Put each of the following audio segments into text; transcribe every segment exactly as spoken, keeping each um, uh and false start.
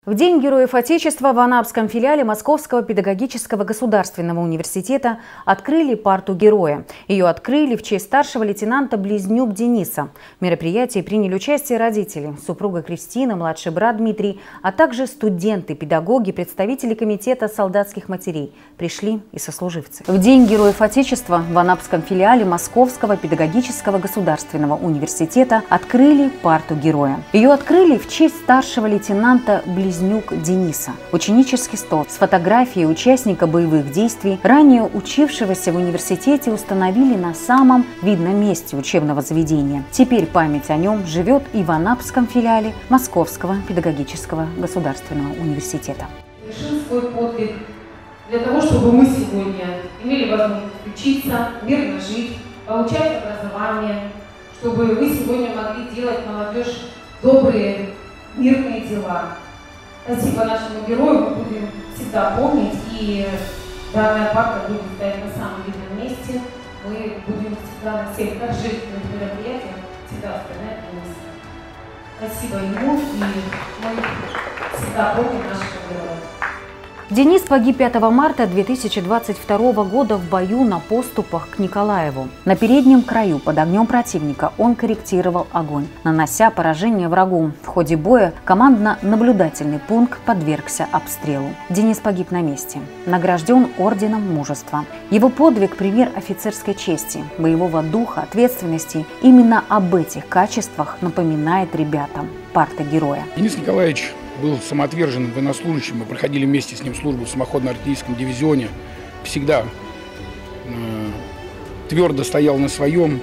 В День Героев Отечества в Анапском филиале Московского педагогического государственного университета открыли парту героя. Ее открыли в честь старшего лейтенанта Близнюк Дениса. В мероприятии приняли участие родители, супруга Кристина, младший брат Дмитрий, а также студенты, педагоги, представители комитета солдатских матерей. Пришли и сослуживцы. В День Героев Отечества в Анапском филиале Московского педагогического государственного университета открыли парту героя. Ее открыли в честь старшего лейтенанта Близнюк Дениса. Ученический стол с фотографией участника боевых действий, ранее учившегося в университете, установили на самом видном месте учебного заведения. Теперь память о нем живет и в Анапском филиале Московского педагогического государственного университета. Совершил свой подвиг для того, чтобы мы сегодня имели возможность учиться, мирно жить, получать образование, чтобы вы сегодня могли делать, молодежь, добрые, мирные дела. Спасибо нашему герою, мы будем всегда помнить, и данная парта будет стоять на самом видном месте. Мы будем всегда на всех торжественных мероприятиях всегда вспоминать Дениса. Спасибо ему, и мы всегда помним нашего героя. Денис погиб пятого марта две тысячи двадцать второго года в бою на подступах к Николаеву. На переднем краю под огнем противника он корректировал огонь, нанося поражение врагу. В ходе боя командно-наблюдательный пункт подвергся обстрелу. Денис погиб на месте, награжден орденом мужества. Его подвиг – пример офицерской чести, боевого духа, ответственности. Именно об этих качествах напоминает ребятам парта героя. Денис Николаевич был самоотверженным военнослужащим. Мы проходили вместе с ним службу в самоходно-артиллерийском дивизионе. Всегда э, твердо стоял на своем,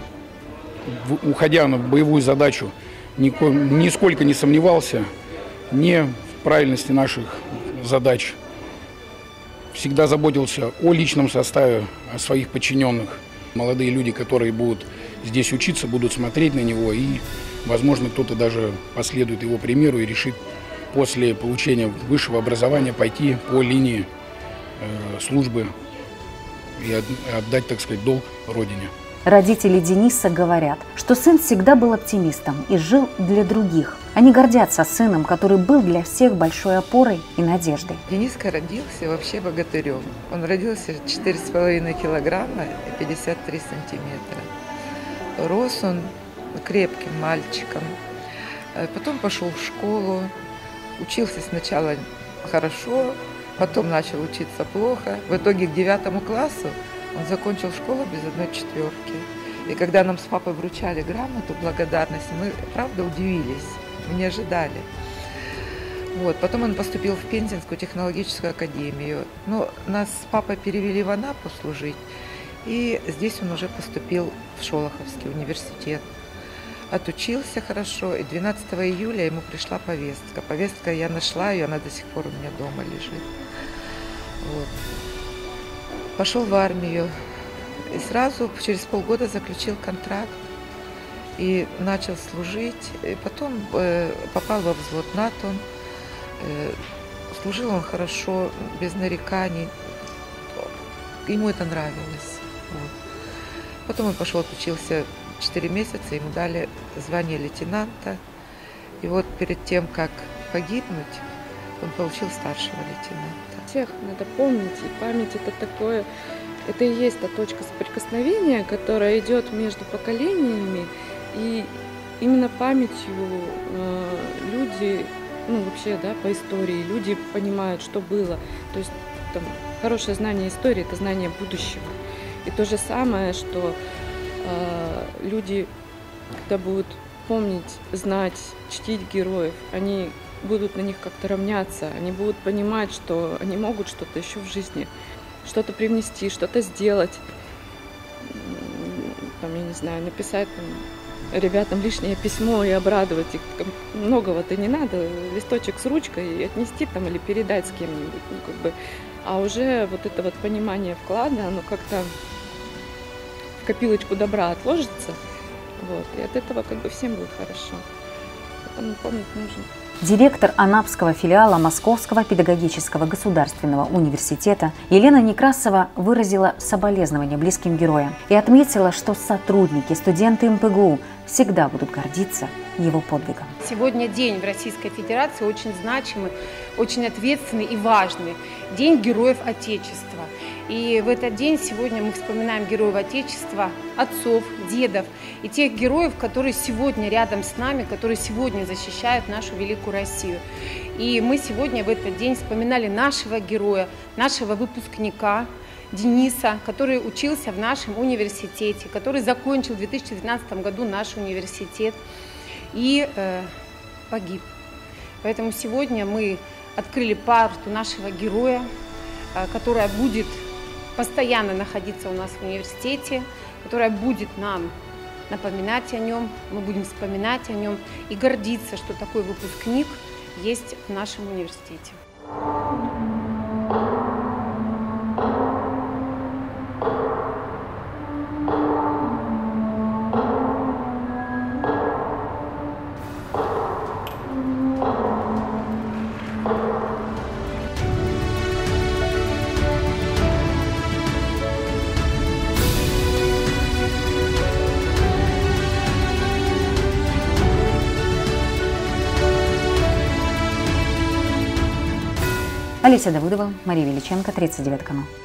в, уходя на боевую задачу, нико, нисколько не сомневался не в правильности наших задач. Всегда заботился о личном составе, о своих подчиненных. Молодые люди, которые будут здесь учиться, будут смотреть на него, и, возможно, кто-то даже последует его примеру и решит после получения высшего образования пойти по линии э, службы и отдать, так сказать, долг родине. Родители Дениса говорят, что сын всегда был оптимистом и жил для других. Они гордятся сыном, который был для всех большой опорой и надеждой. Дениска родился вообще богатырем. Он родился четыре с половиной килограмма и пятьдесят три сантиметра. Рос он крепким мальчиком. Потом пошел в школу. Учился сначала хорошо, потом начал учиться плохо. В итоге к девятому классу он закончил школу без одной четверки. И когда нам с папой вручали грамоту благодарности, мы, правда, удивились, мы не ожидали. Вот. Потом он поступил в Пензенскую технологическую академию. Но нас с папой перевели в Анапу служить, и здесь он уже поступил в Шолоховский университет. Отучился хорошо, и двенадцатого июля ему пришла повестка. Повестка, я нашла ее, она до сих пор у меня дома лежит. Вот. Пошел в армию, и сразу через полгода заключил контракт и начал служить. И потом э, попал во взвод НАТО. Э, служил он хорошо, без нареканий. Ему это нравилось. Вот. Потом он пошел, отучился четыре месяца, ему дали звание лейтенанта. И вот перед тем, как погибнуть, он получил старшего лейтенанта. Всех надо помнить, и память это такое, это и есть та точка соприкосновения, которая идет между поколениями, и именно памятью э, люди, ну вообще, да, по истории, люди понимают, что было. То есть там, хорошее знание истории – это знание будущего. И то же самое, что люди, когда будут помнить, знать, чтить героев, они будут на них как-то равняться, они будут понимать, что они могут что-то еще в жизни, что-то привнести, что-то сделать, там, я не знаю, написать там, ребятам лишнее письмо и обрадовать их. Многого-то не надо, листочек с ручкой и отнести там или передать с кем-нибудь, ну, как бы. А уже вот это вот понимание вклада, оно как-то в копилочку добра отложится, вот, и от этого как бы всем будет хорошо. Поэтому помнить нужно. Директор Анапского филиала Московского педагогического государственного университета Елена Некрасова выразила соболезнования близким героям и отметила, что сотрудники, студенты эм пэ гэ у всегда будут гордиться его подвигом. Сегодня день в Российской Федерации очень значимый, очень ответственный и важный. День Героев Отечества. И в этот день сегодня мы вспоминаем Героев Отечества, отцов, дедов и тех героев, которые сегодня рядом с нами, которые сегодня защищают нашу великую Россию. И мы сегодня в этот день вспоминали нашего героя, нашего выпускника Дениса, который учился в нашем университете, который закончил в две тысячи девятнадцатом году наш университет и э, погиб. Поэтому сегодня мы открыли парту нашего героя, э, которая будет постоянно находиться у нас в университете, которая будет нам напоминать о нем, мы будем вспоминать о нем и гордиться, что такой выпускник есть в нашем университете. Олеся Давыдова, Мария Величенко, тридцать девятый канал.